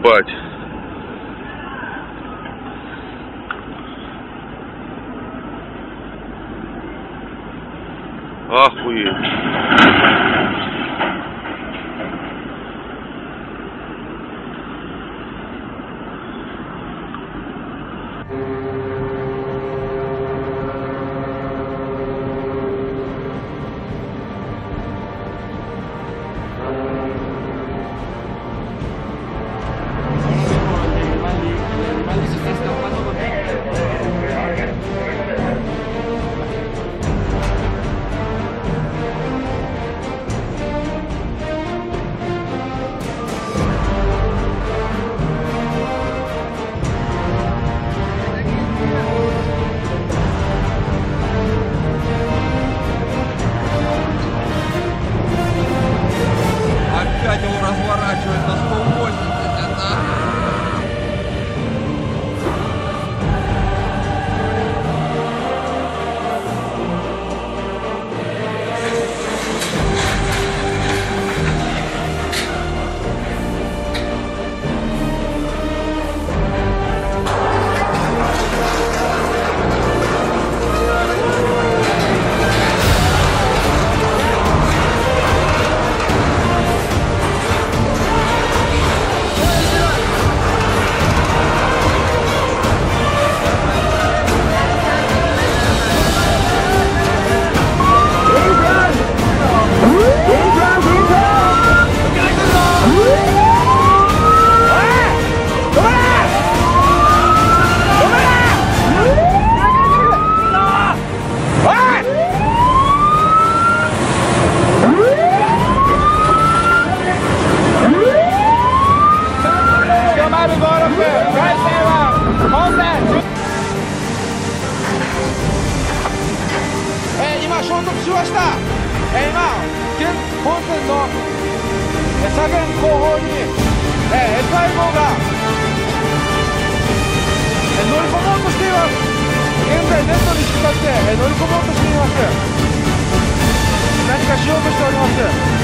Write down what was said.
Ебать. Охуеть. Опять его разворачивает на 180,今衝突しました。今現本線の左舷後方にF5が乗り込もうとしています。現在ネットに引っ掛けて乗り込もうとしています。何かしようとしております。